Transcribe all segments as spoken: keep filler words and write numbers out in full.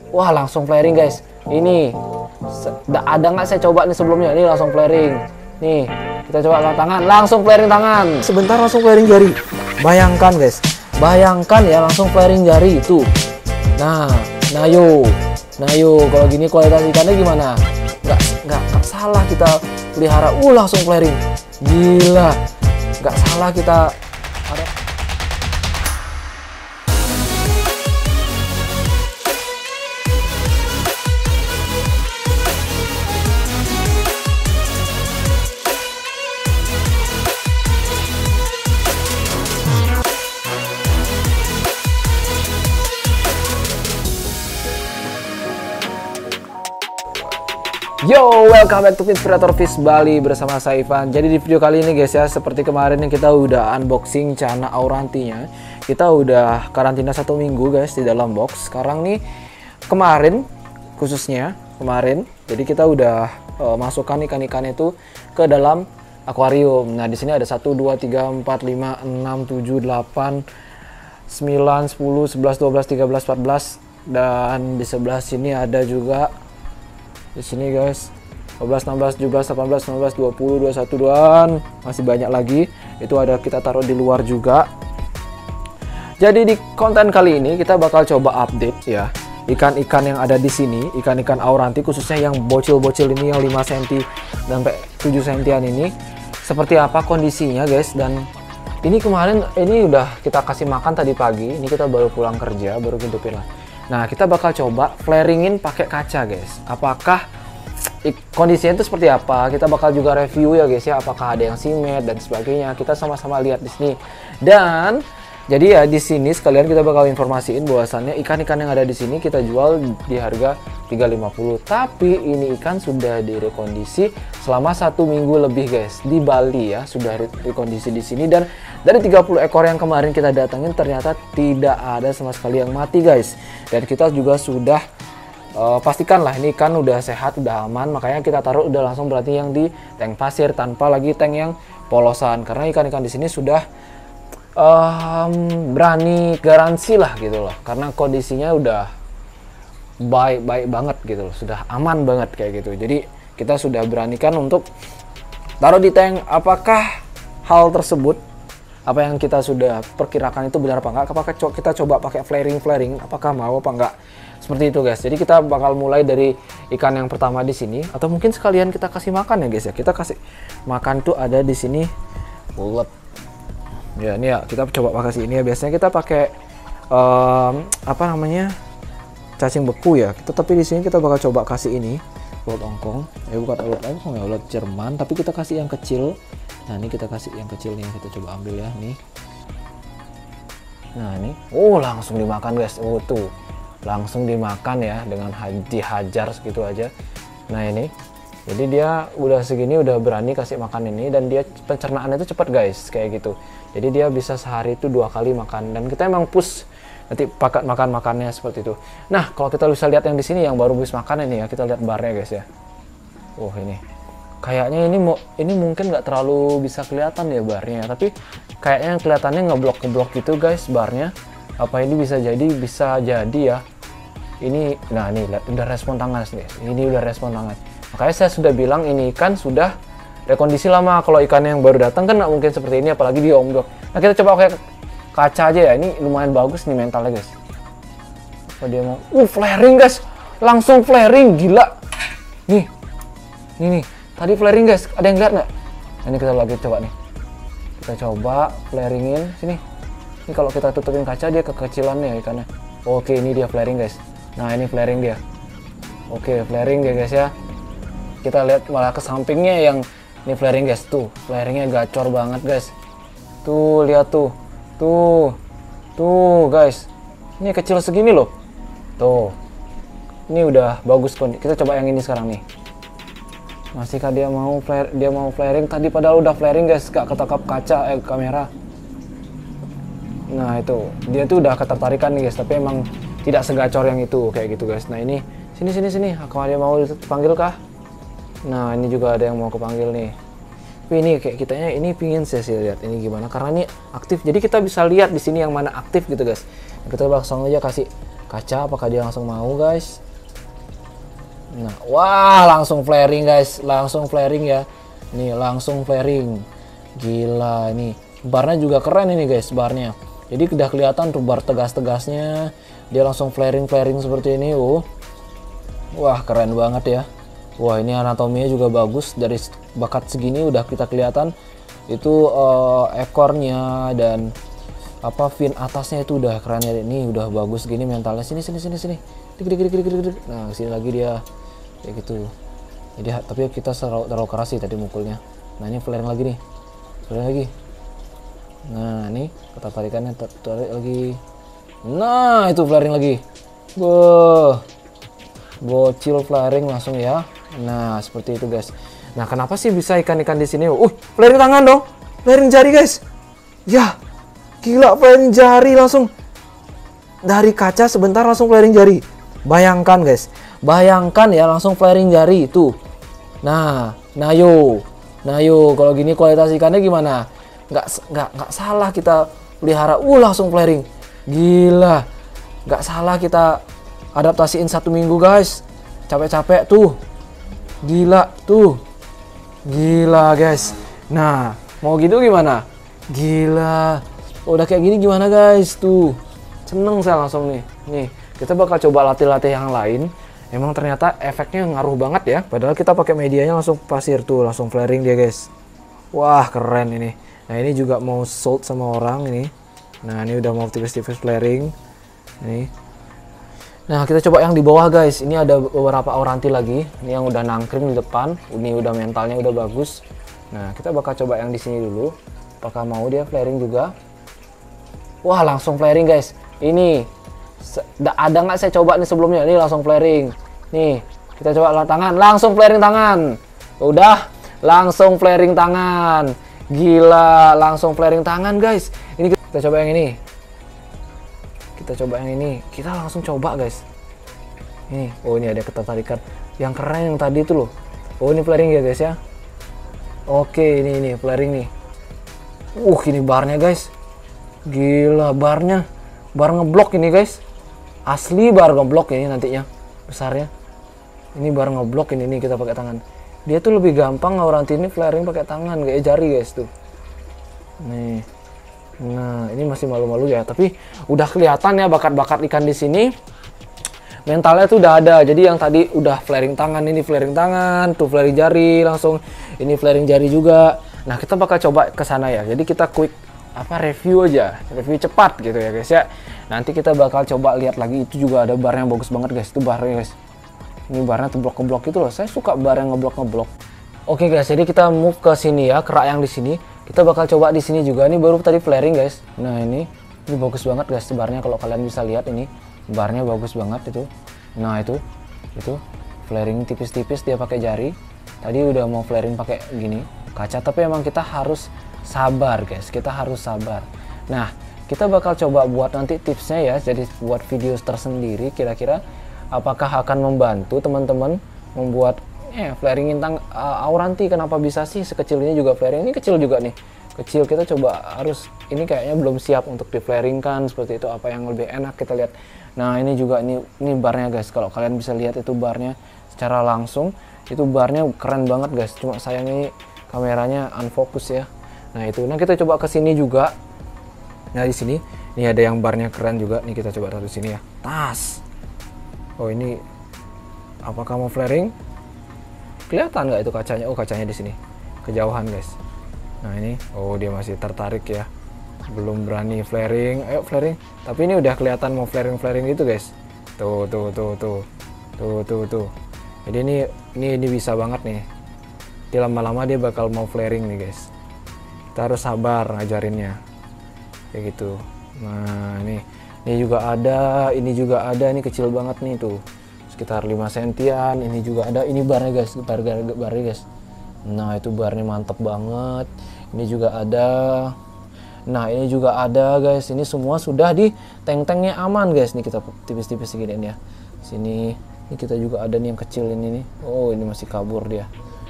Wah, langsung flaring guys. Ini ada nggak saya coba nih sebelumnya? Ini langsung flaring. Nih, kita coba angkat tangan, langsung flaring tangan. Sebentar langsung flaring jari. Bayangkan guys, bayangkan ya langsung flaring jari itu. Nah, nah yo, nah yo, kalau gini kualitas ikannya gimana? Nggak, nggak, nggak salah kita pelihara. Uh, langsung flaring. Gila, nggak salah kita. Ada. Yo, welcome back to Inspirator Fish Bali bersama saya Ivan. Jadi di video kali ini guys ya, seperti kemarin yang kita udah unboxing Channa aurantinya, kita udah karantina satu minggu guys di dalam box. Sekarang nih kemarin khususnya kemarin, jadi kita udah uh, masukkan ikan-ikan itu ke dalam akuarium. Nah di sini ada satu, dua, tiga, empat, lima, enam, tujuh, delapan, sembilan, sepuluh, sebelas, dua belas, tiga belas, empat belas, dan di sebelah sini ada juga. Di sini guys, dua belas, enam belas, tujuh belas, delapan belas, sembilan belas, dua puluh, dua puluh satu, dan masih banyak lagi. Itu ada kita taruh di luar juga. Jadi di konten kali ini kita bakal coba update ya ikan-ikan yang ada di sini, ikan-ikan auranti khususnya yang bocil-bocil ini yang lima sentimeter sampai tujuh sentimeter ini. Seperti apa kondisinya guys, dan ini kemarin ini udah kita kasih makan tadi pagi. Ini kita baru pulang kerja, baru hidupin lah. Nah, kita bakal coba flaringin pakai kaca, guys. Apakah kondisinya itu seperti apa? Kita bakal juga review ya, guys ya. Apakah ada yang simet dan sebagainya. Kita sama-sama lihat di sini. Dan jadi ya di sini sekalian kita bakal informasiin bahwasannya ikan-ikan yang ada di sini kita jual di harga tiga ratus lima puluh. Tapi ini ikan sudah direkondisi selama satu minggu lebih, guys. Di Bali ya, sudah rekondisi di sini, dan dari tiga puluh ekor yang kemarin kita datangin ternyata tidak ada sama sekali yang mati, guys. Dan kita juga sudah uh, pastikan lah ini ikan udah sehat, udah aman. Makanya kita taruh udah langsung berarti yang di tank pasir tanpa lagi tank yang polosan. Karena ikan-ikan di sini sudah um, berani garansi lah gitu loh. Karena kondisinya udah baik-baik banget gitu loh, sudah aman banget kayak gitu. Jadi kita sudah beranikan untuk taruh di tank. Apakah hal tersebut, apa yang kita sudah perkirakan itu benar apa enggak? Apakah kita coba pakai flaring-flaring? Apakah mau apa enggak? Seperti itu guys. Jadi kita bakal mulai dari ikan yang pertama di sini, atau mungkin sekalian kita kasih makan ya guys ya. Kita kasih makan tuh ada di sini ulet. Ya ini ya kita coba pakai ini ya. Biasanya kita pakai um, apa namanya? Cacing beku ya. Kita tapi di sini kita bakal coba kasih ini ulet ongkong. Eh bukan ulet ongkong ya, ulet Jerman, tapi kita kasih yang kecil. Nah ini kita kasih yang kecil nih, kita coba ambil ya nih. Nah ini, oh langsung dimakan guys. Oh tuh, langsung dimakan ya dengan dihajar segitu aja. Nah ini, jadi dia udah segini udah berani kasih makan ini, dan dia pencernaannya itu cepat guys kayak gitu. Jadi dia bisa sehari itu dua kali makan, dan kita emang push nanti pakai makan makannya seperti itu. Nah kalau kita bisa lihat yang di sini yang baru habis makan ini ya, kita lihat barnya guys ya. Oh ini. Kayaknya ini mau ini mungkin nggak terlalu bisa kelihatan ya barnya, tapi kayaknya kelihatannya ngeblok-ngeblok gitu guys barnya. Apa ini bisa jadi bisa jadi ya. Ini nah ini lihat udah respon tangan guys. Ini udah respon tangan. Makanya saya sudah bilang ini ikan sudah rekondisi lama. Kalau ikan yang baru datang kan nggak mungkin seperti ini, apalagi di omdok. Nah kita coba pakai kaca aja ya. Ini lumayan bagus nih mentalnya guys. Oh, dia mau uh flaring guys, langsung flaring gila. Nih nih nih. Tadi flaring guys, ada yang lihat nggak? Nah, ini kita lagi coba nih. Kita coba flaringin sini. Ini kalau kita tutupin kaca dia kekecilan nih ikannya. Oke, ini dia flaring guys. Nah, ini flaring dia. Oke, flaring dia guys ya. Kita lihat malah ke sampingnya yang ini flaring guys. Tuh, flaringnya gacor banget guys. Tuh, lihat tuh. Tuh. Tuh, guys. Ini kecil segini loh. Tuh. Ini udah bagus kondisi. Kita coba yang ini sekarang nih. Masihkah dia mau flare, dia mau flaring? Tadi padahal udah flaring guys, gak ketangkap kaca eh kamera. Nah itu dia tuh udah ketertarikan nih guys, tapi emang tidak segacor yang itu kayak gitu guys. Nah ini sini sini sini, apakah dia mau dipanggil kah? Nah ini juga ada yang mau kepanggil nih. Tapi ini kayak kitanya ini pingin saya sih lihat ini gimana, karena ini aktif. Jadi kita bisa lihat di sini yang mana aktif gitu guys. Kita langsung aja kasih kaca, apakah dia langsung mau guys? Nah, wah langsung flaring guys, langsung flaring ya. Nih langsung flaring. Gila ini. Barnya juga keren ini guys, barnya. Jadi udah kelihatan tuh bar tegas-tegasnya. Dia langsung flaring-flaring seperti ini. Uh. Wah, keren banget ya. Wah, ini anatominya juga bagus. Dari bakat segini udah kita kelihatan itu uh, ekornya dan apa fin atasnya itu udah keren ya. Ini udah bagus gini mentalnya. Sini sini sini sini. Dik dik dik dik dik dik. Nah, sini lagi dia. Kayak gitu. Jadi tapi kita terlalu, terlalu keras sih tadi mukulnya. Nah, ini flaring lagi nih. Flaring lagi. Nah, ini ketertarikannya tarik lagi. Nah, itu flaring lagi. Wah. Bocil flaring langsung ya. Nah, seperti itu guys. Nah, kenapa sih bisa ikan-ikan di sini? Uh, flaring tangan dong. Flaring jari guys. Ya. Gila, flaring jari langsung. Dari kaca sebentar langsung flaring jari. Bayangkan guys. Bayangkan ya langsung flaring jari itu. Nah, nah yo. Nah yo, kalau gini kualitas ikannya gimana? Nggak, nggak, nggak salah kita pelihara, uh langsung flaring. Gila, nggak salah kita adaptasiin satu minggu guys. Capek-capek tuh. Gila tuh. Gila guys. Nah, mau gitu gimana? Gila. Udah kayak gini gimana guys tuh. Seneng saya langsung nih. Nih, kita bakal coba latih-latih yang lain. Emang ternyata efeknya ngaruh banget ya. Padahal kita pakai medianya langsung pasir tuh, langsung flaring dia guys. Wah, keren ini. Nah, ini juga mau sold sama orang ini. Nah, ini udah mau tipis-tipis flaring. Nih. Nah, kita coba yang di bawah guys. Ini ada beberapa auranti lagi. Ini yang udah nangkring di depan. Ini udah mentalnya udah bagus. Nah, kita bakal coba yang di sini dulu. Apakah mau dia flaring juga? Wah, langsung flaring guys. Ini ada nggak saya coba nih sebelumnya? Ini langsung flaring. Nih, kita coba tangan. Langsung flaring tangan. Udah, langsung flaring tangan. Gila, langsung flaring tangan guys. Ini kita coba yang ini. Kita coba yang ini. Kita langsung coba guys. Ini, oh ini ada ketertarikan. Yang keren yang tadi itu loh. Oh ini flaring ya guys ya. Oke, ini ini flaring nih. Uh, ini barnya guys. Gila, barnya. Bar ngeblok ini guys. Asli bar ngeblok ini nantinya. Besarnya. Ini bar ngeblok ini nih kita pakai tangan. Dia tuh lebih gampang auranti ini flaring pakai tangan kayak jari guys tuh. Nih. Nah, ini masih malu-malu ya, tapi udah kelihatan ya bakat-bakat ikan di sini. Mentalnya tuh udah ada. Jadi yang tadi udah flaring tangan, ini flaring tangan, tuh flaring jari langsung. Ini flaring jari juga. Nah, kita bakal coba ke sana ya. Jadi kita quick apa review aja, review cepat gitu ya guys ya. Nanti kita bakal coba lihat lagi, itu juga ada bar yang bagus banget guys. Itu barnya guys. Ini barnya tuh blok-blok itu loh. Saya suka bar yang ngeblok-ngeblok. Oke guys, jadi kita move ke sini ya, kerak yang di sini. Kita bakal coba di sini juga. Ini baru tadi flaring guys. Nah ini, ini bagus banget guys barnya. Kalau kalian bisa lihat ini, barnya bagus banget itu. Nah itu, itu flaring tipis-tipis dia pakai jari. Tadi udah mau flaring pakai gini kaca, tapi emang kita harus sabar guys. Kita harus sabar. Nah kita bakal coba buat nanti tipsnya ya. Jadi buat video tersendiri. Kira-kira apakah akan membantu teman-teman membuat Eh, flaringin tang uh, auranti. Kenapa bisa sih sekecil ini juga flaring? Ini kecil juga nih, kecil. Kita coba harus, ini kayaknya belum siap untuk di flaringkan seperti itu. Apa yang lebih enak kita lihat. Nah ini juga ini ini barnya guys. Kalau kalian bisa lihat itu barnya secara langsung, itu barnya keren banget guys. Cuma sayang ini kameranya unfocus ya. Nah itu. Nah kita coba ke sini juga. Nah di sini ini ada yang barnya keren juga. Nih kita coba taruh sini ya. Tas. Oh ini apakah mau flaring? Kelihatan nggak itu kacanya? Oh kacanya di sini kejauhan guys. Nah ini, oh dia masih tertarik ya, belum berani flaring. Ayo flaring. Tapi ini udah kelihatan mau flaring flaring gitu guys. Tuh tuh tuh tuh tuh tuh tuh. Jadi ini ini ini bisa banget nih. Di lama-lama dia bakal mau flaring nih guys. Kita harus sabar ngajarinnya kayak gitu. Nah ini ini juga ada, ini juga ada. Ini kecil banget nih tuh. Sekitar lima sentian. Ini juga ada, ini barnya guys, bar, bar, barnya guys. Nah itu barnya mantep banget. Ini juga ada. Nah ini juga ada guys. Ini semua sudah di tank-tanknya aman guys. Nih kita tipis-tipis segini ya. Sini ini kita juga ada nih yang kecil ini nih. Oh ini masih kabur dia.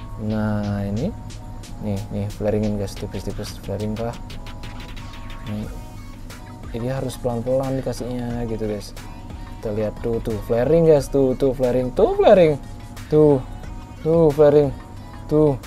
Nah ini nih nih flaringin guys, tipis-tipis flaring kah. Nih ini harus pelan-pelan dikasihnya gitu guys. Kita lihat tuh, tuh flaring guys, tuh, tuh flaring, tuh flaring, tuh, tuh flaring, tuh.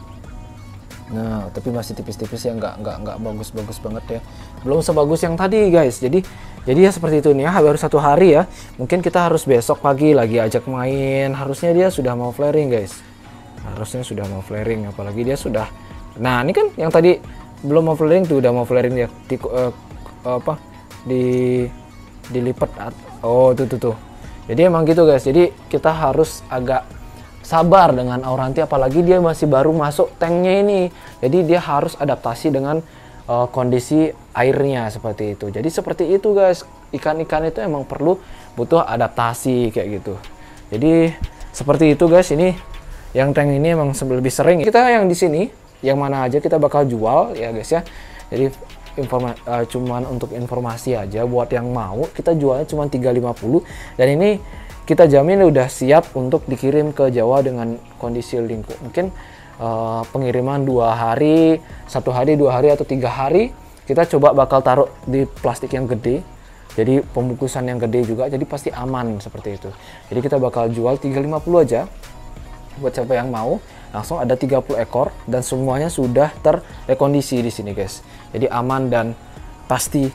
Nah, tapi masih tipis-tipis ya, nggak nggak nggak bagus-bagus banget ya. Belum sebagus yang tadi guys. Jadi jadi ya seperti itu nih ya, baru satu hari ya. Mungkin kita harus besok pagi lagi ajak main. Harusnya dia sudah mau flaring guys. Harusnya sudah mau flaring, apalagi dia sudah. Nah, ini kan yang tadi belum mau flaring tuh udah mau flaring dia. Di, uh, apa? Di dilipat. Oh, tuh tuh tuh. Jadi emang gitu guys. Jadi kita harus agak sabar dengan Auranti, apalagi dia masih baru masuk tanknya ini. Jadi dia harus adaptasi dengan uh, kondisi airnya seperti itu. Jadi seperti itu guys. Ikan-ikan itu emang perlu butuh adaptasi kayak gitu. Jadi seperti itu guys. Ini yang tank ini emang lebih sering. Kita yang di sini, yang mana aja kita bakal jual ya guys ya. Jadi informa uh, cuman untuk informasi aja buat yang mau, kita jualnya cuma tiga ratus lima puluh dan ini kita jamin udah siap untuk dikirim ke Jawa dengan kondisi lingkup. Mungkin uh, pengiriman dua hari, satu hari, dua hari atau tiga hari. Kita coba bakal taruh di plastik yang gede. Jadi pembungkusan yang gede juga, jadi pasti aman seperti itu. Jadi kita bakal jual tiga ratus lima puluh aja. Buat siapa yang mau, langsung ada tiga puluh ekor dan semuanya sudah terrekondisi di sini guys. Jadi aman dan pasti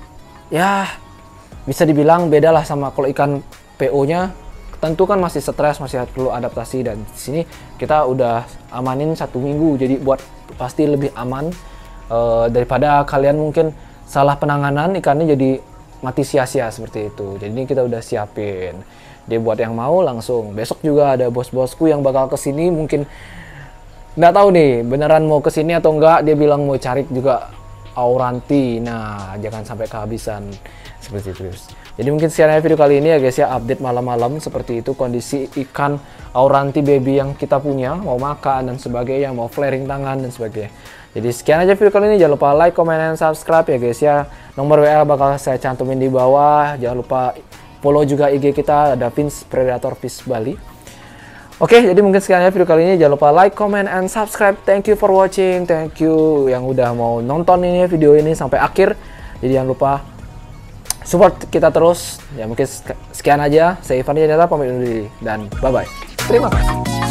ya bisa dibilang beda lah sama kalau ikan P O-nya. Tentu kan masih stres, masih perlu adaptasi, dan di sini kita udah amanin satu minggu. Jadi buat pasti lebih aman uh, daripada kalian mungkin salah penanganan ikannya jadi mati sia-sia seperti itu. Jadi ini kita udah siapin. Dia buat yang mau langsung. Besok juga ada bos-bosku yang bakal kesini, mungkin nggak tahu nih beneran mau kesini atau enggak. Dia bilang mau cari juga Auranti. Nah, jangan sampai kehabisan seperti itu. Jadi mungkin sekian video kali ini ya guys ya, update malam-malam seperti itu kondisi ikan Auranti baby yang kita punya, mau makan dan sebagainya, mau flaring tangan dan sebagainya. Jadi sekian aja video kali ini. Jangan lupa like, comment, dan subscribe ya guys ya. Nomor W A bakal saya cantumin di bawah. Jangan lupa follow juga I G kita, ada Vince Predator Fish Bali. Oke, jadi mungkin sekian aja video kali ini. Jangan lupa like, comment, and subscribe. Thank you for watching. Thank you yang udah mau nonton ini video ini sampai akhir. Jadi jangan lupa support kita terus. Ya mungkin sekian aja. Saya Ivan Yanata pamit undur diri dan bye bye. Terima kasih.